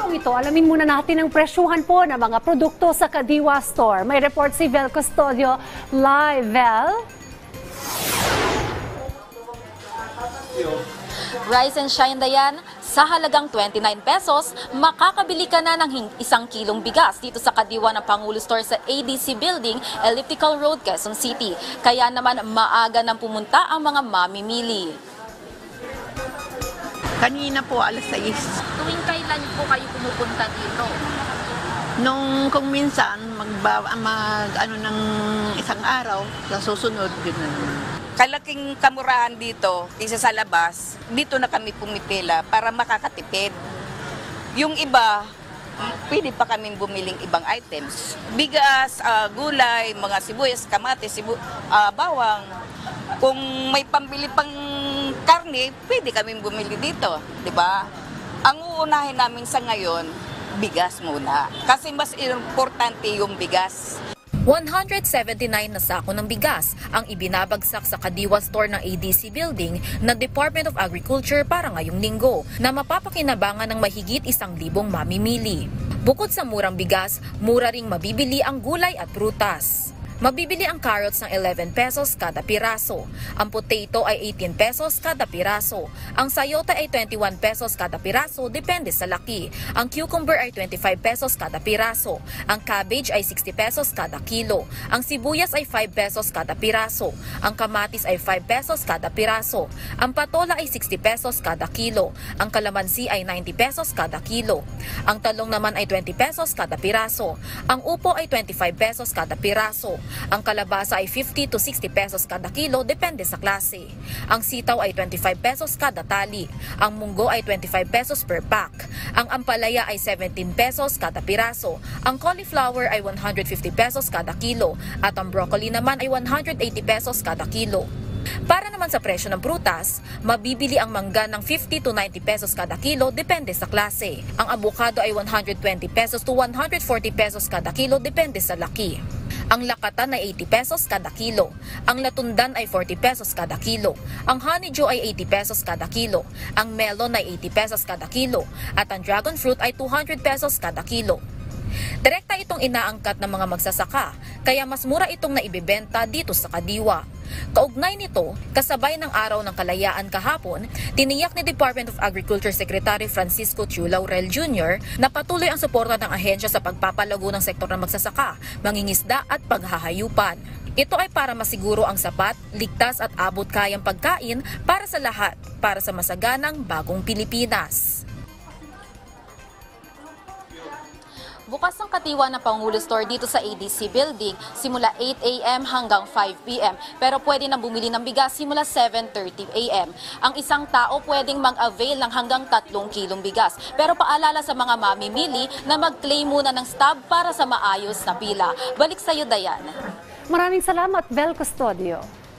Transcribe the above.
taong ito, alamin muna natin ang presyuhan po ng mga produkto sa Kadiwa Store. May report si Vel Custodio live. Vel? Rise and shine, Dayan. Sa halagang 29 pesos, makakabili ka na ng 1 kilong bigas dito sa Kadiwa ng Pangulo Store sa ADC Building, Elliptical Road, Quezon City. Kaya naman maaga nang pumunta ang mga mamimili. Kanina po, alas 6. Tuwing kailan po kayo pumupunta dito? Kung minsan, ng isang araw, sa susunod, gano'n. Kalaking kamurahan dito, isa sa labas, dito na kami pumipila para makakatipid. Yung iba, pwede pa kaming bumiling ibang items. Bigas, gulay, mga sibuyas, kamatis, bawang. Kung may pambili pang karne, pwede kaming bumili dito, di ba? Ang uunahin namin sa ngayon, bigas muna. Kasi mas importante yung bigas. 179 na sako ng bigas ang ibinabagsak sa Kadiwa Store ng ADC Building ng Department of Agriculture para ngayong linggo na mapapakinabangan ng mahigit 1,000 mamimili. Bukod sa murang bigas, mura ring mabibili ang gulay at prutas. Mabibili ang carrots ng 11 pesos kada piraso. Ang potato ay 18 pesos kada piraso. Ang sayote ay 21 pesos kada piraso, depende sa laki. Ang cucumber ay 25 pesos kada piraso. Ang cabbage ay 60 pesos kada kilo. Ang sibuyas ay 5 pesos kada piraso. Ang kamatis ay 5 pesos kada piraso. Ang patola ay 60 pesos kada kilo. Ang kalamansi ay 90 pesos kada kilo. Ang talong naman ay 20 pesos kada piraso. Ang upo ay 25 pesos kada piraso. Ang kalabasa ay 50 to 60 pesos kada kilo, depende sa klase. Ang sitaw ay 25 pesos kada tali. Ang munggo ay 25 pesos per pack. Ang ampalaya ay 17 pesos kada piraso. Ang cauliflower ay 150 pesos kada kilo. At ang broccoli naman ay 180 pesos kada kilo. Para naman sa presyo ng prutas, mabibili ang mangga ng 50 to 90 pesos kada kilo, depende sa klase. Ang abukado ay 120 pesos to 140 pesos kada kilo, depende sa laki. Ang lakatan ay 80 pesos kada kilo. Ang latundan ay 40 pesos kada kilo. Ang honeydew ay 80 pesos kada kilo. Ang melon ay 80 pesos kada kilo. At ang dragon fruit ay 200 pesos kada kilo. Direkta itong inaangkat ng mga magsasaka, kaya mas mura itong naibibenta dito sa Kadiwa. Kaugnay nito, kasabay ng Araw ng Kalayaan kahapon, tiniyak ni Department of Agriculture Secretary Francisco Chu Laurel Jr. na patuloy ang suporta ng ahensya sa pagpapalago ng sektor ng magsasaka, mangingisda at paghahayupan. Ito ay para masiguro ang sapat, ligtas at abot kayang pagkain para sa lahat, para sa masaganang bagong Pilipinas. Bukas ang Kadiwa ng Pangulo Store dito sa ADC Building simula 8 a.m. hanggang 5 p.m. Pero pwede na bumili ng bigas simula 7:30 a.m. Ang isang tao pwedeng mag-avail ng hanggang 3 kilong bigas. Pero paalala sa mga mamimili na mag-claim muna ng stub para sa maayos na pila. Balik sa iyo, Dayan. Maraming salamat, Vel Custodio.